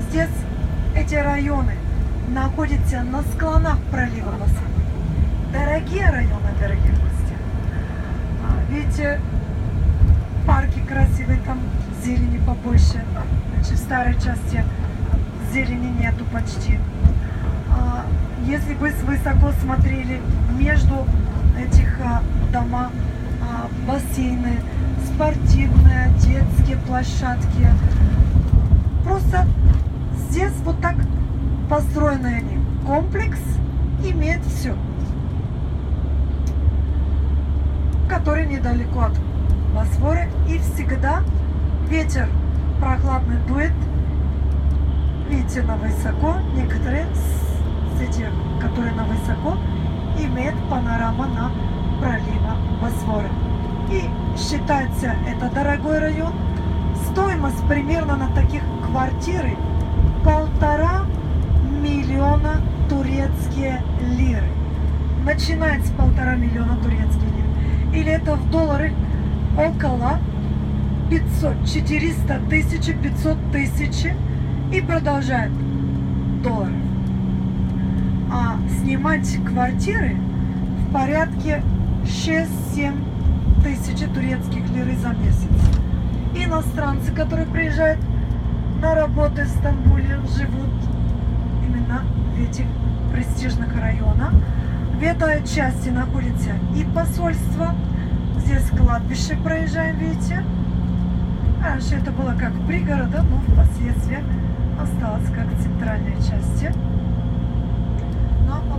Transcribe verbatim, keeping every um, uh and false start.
здесь эти районы находятся на склонах пролива Босфор. Дорогие районы, дорогие гости. А, видите, парки красивые, там зелени побольше. Значит, в старой части зелени нету почти. А, если бы высоко смотрели между этих а, дома, а, бассейны, спортивные, детские площадки. Просто здесь вот так построены они. Комплекс имеет все, который недалеко от Босфора, и всегда ветер прохладный дует. Видите, на высоко, некоторые с этих, которые на высоко, имеют панорама на пролива Босфора. И считается это дорогой район. Стоимость примерно на таких квартиры полтора миллиона турецкие лиры. Начинается с полтора миллиона турецких лир. Или это в долларах около пятьсот, четыреста тысяч, пятьсот тысяч и продолжает долларов. А снимать квартиры в порядке шесть-семь тысяч турецких лир за месяц. Иностранцы, которые приезжают на работу в Стамбуле, живут именно в этих престижных районах. В этой части находится и посольство. Здесь кладбище проезжаем, видите. Раньше это было как пригорода, но впоследствии осталось как в центральной части. Но